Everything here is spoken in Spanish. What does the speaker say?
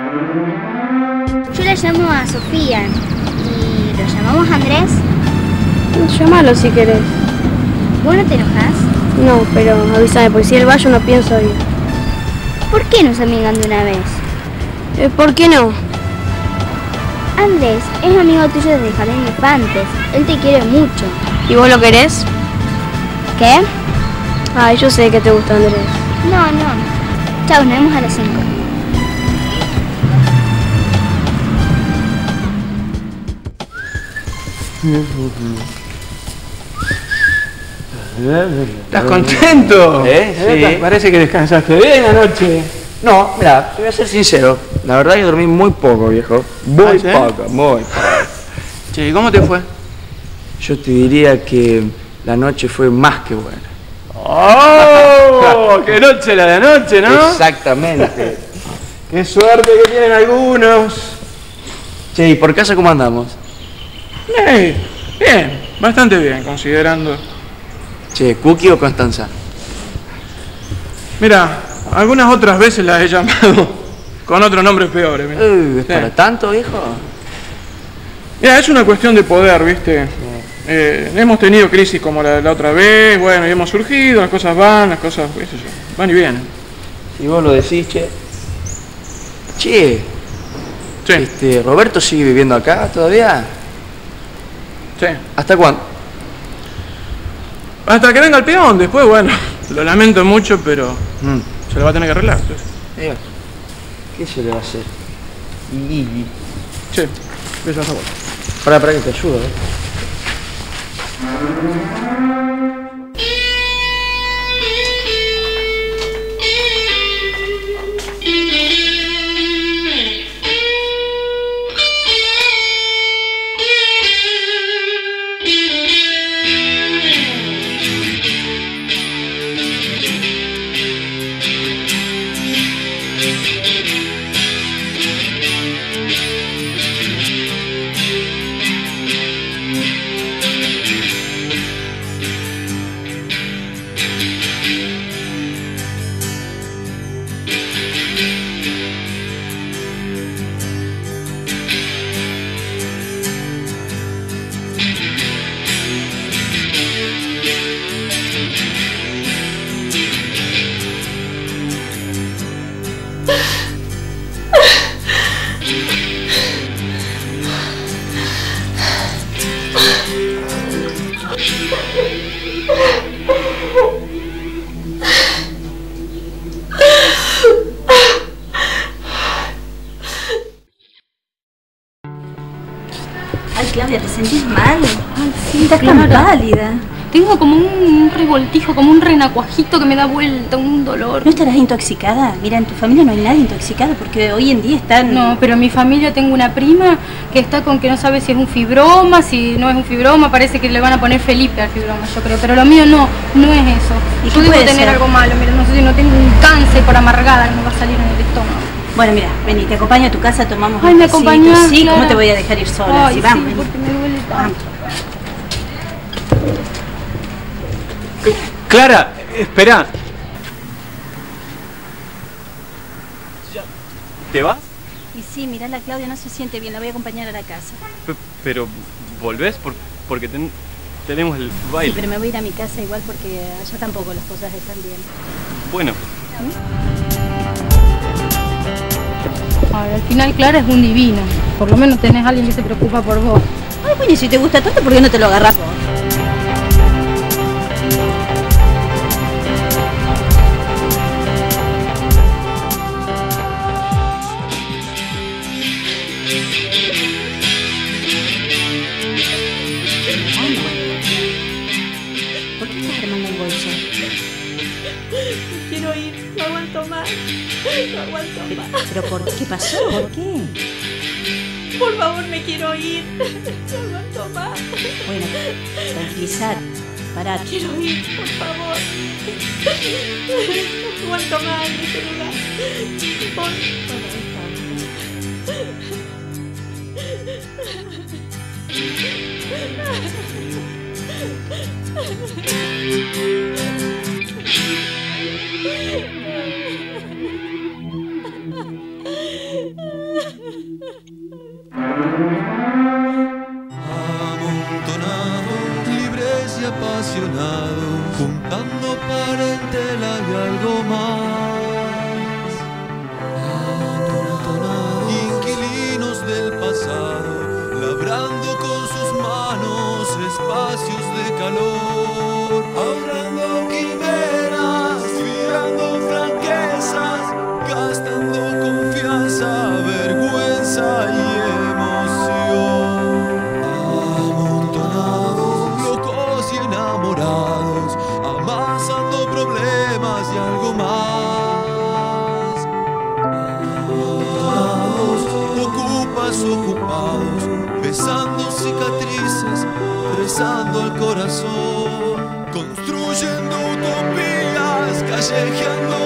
Yo la llamo a Sofía. ¿Y lo llamamos Andrés? Llámalo si querés. ¿Vos no te enojás? No, pero avísame, porque si él va yo no pienso ir. ¿Por qué no se amigan de una vez? ¿Por qué no? Andrés es amigo tuyo desde Jardín de Infantes. Él te quiere mucho. ¿Y vos lo querés? ¿Qué? Ay, yo sé que te gusta Andrés. No. Chau, nos vemos a las 5. ¿Estás contento? Sí. Parece que descansaste bien anoche. No, mira, te voy a ser sincero. La verdad que dormí muy poco, viejo. Muy ¿sí? poco, muy poco. Che, ¿y cómo te fue? Yo te diría que la noche fue más que buena. ¡Oh! ¡Qué noche la de anoche, ¿no? Exactamente. ¡Qué suerte que tienen algunos! Che, ¿y por casa cómo andamos? Bien, bastante bien, considerando. Che, ¿Cookie o Constanza? Mira, algunas otras veces las he llamado con otros nombres peores. Mira. ¿Es para tanto, viejo? Mira, es una cuestión de poder, ¿viste? Hemos tenido crisis como la otra vez, bueno, y hemos surgido, las cosas van, las cosas, qué sé yo, van y vienen. Si vos lo decís, che. Che, Sí, ¿Roberto sigue viviendo acá todavía? sí. ¿Hasta cuándo? Hasta que venga el peón, después, bueno, lo lamento mucho, pero se lo va a tener que arreglar. Entonces. ¿Qué se le va a hacer? Sí, besos a vos. Para que te ayudo, Ay, Claudia, ¿te sentís mal? Ay, sí, Estás claro. tan pálida. Tengo como un revoltijo, como un renacuajito que me da vuelta, un dolor. ¿No estarás intoxicada? Mira, en tu familia no hay nadie intoxicado porque hoy en día están... No, pero en mi familia tengo una prima que está con que no sabe si es un fibroma, si no es un fibroma, parece que le van a poner Felipe al fibroma, yo creo. Pero lo mío no es eso. ¿Y yo qué debo puede tener ser? algo malo, mira, no sé si no tengo un cáncer por amargada que me va a salir en el estómago. Bueno, mira, vení, te acompaño a tu casa, tomamos Ay, un ¿me tecito. acompañás, Sí, Clara? ¿cómo te voy a dejar ir sola? Ay, Sí, vamos, sí, vení. porque me duele tanto. Vamos. Clara, espera. ¿Te vas? Y sí, mirá, la Claudia no se siente bien, la voy a acompañar a la casa. Pero, ¿volvés? Porque tenemos el baile. Sí, pero me voy a ir a mi casa igual porque allá tampoco las cosas están bien. Bueno. Ay, al final Clara es un divino. Por lo menos tenés a alguien que se preocupa por vos. Ay, bueno, y si te gusta tanto, ¿por qué no te lo agarras vos? ¿Por qué estás armando el bolso? Quiero ir, no aguanto más. No aguanto más. ¿Pero por qué? ¿Qué pasó? ¿Por qué? Por favor, me quiero ir. No aguanto más. Bueno, tranquilizate. Pará. Quiero ir, por favor. No aguanto más en este lugar. Bueno, calor, ahorrando quimeras, tirando franquezas, gastando confianza, vergüenza y emoción. Amontonados, locos y enamorados, amasando problemas y algo más. Amontonados, ocupas ocupados, besando cicatrices, rezando al corazón, construyendo utopías, callejeando